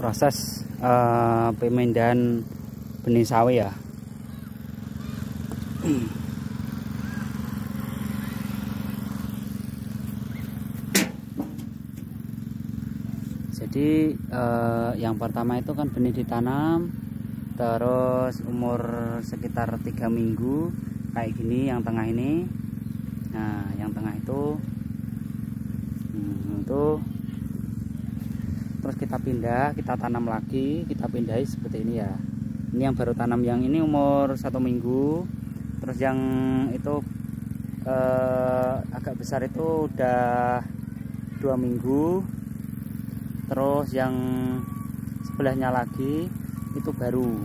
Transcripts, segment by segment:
proses pemindahan benih sawi ya. Jadi yang pertama itu kan benih ditanam, terus umur sekitar 3 minggu kayak gini yang tengah ini. Nah yang tengah itu terus kita pindah, kita tanam lagi, kita pindahi seperti ini ya. Ini yang baru tanam, yang ini umur 1 minggu, terus yang itu agak besar itu udah 2 minggu, terus yang sebelahnya lagi itu baru,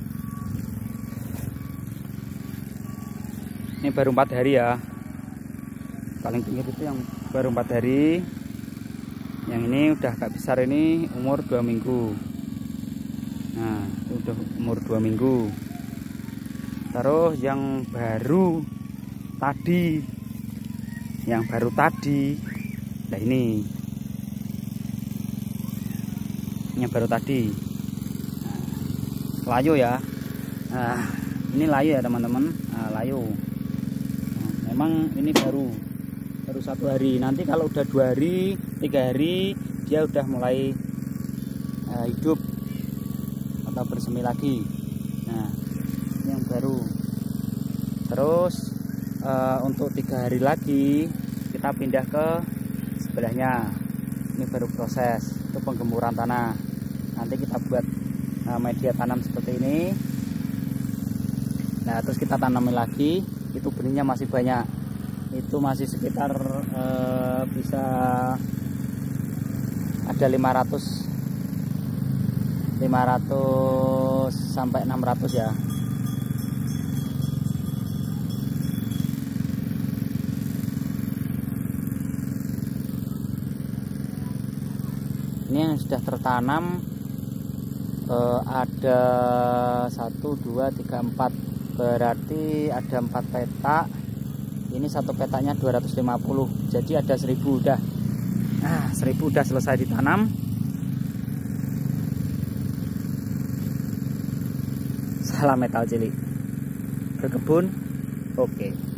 ini baru 4 hari ya. Paling pinggir itu yang baru 4 hari, yang ini udah agak besar, ini umur 2 minggu. Nah itu udah umur 2 minggu. Terus yang baru tadi, nah ini yang baru tadi, layu ya. Nah ini layu ya teman-teman, layu. Nah, memang ini baru 1 hari. Nanti kalau udah 2 hari 3 hari dia udah mulai hidup atau bersemi lagi. Nah ini yang baru. Terus untuk 3 hari lagi kita pindah ke sebelahnya. Ini baru proses, itu penggemuran tanah. Nanti kita buat media tanam seperti ini. Nah terus kita tanami lagi. Itu benihnya masih banyak, itu masih sekitar bisa ada 500 sampai 600 ya. Ini yang sudah tertanam ada 1, 2, 3, 4, berarti ada 4 petak. Ini satu petaknya 250, jadi ada 1000 udah. Nah 1000 udah selesai ditanam. Salam metal cilik, berkebun oke.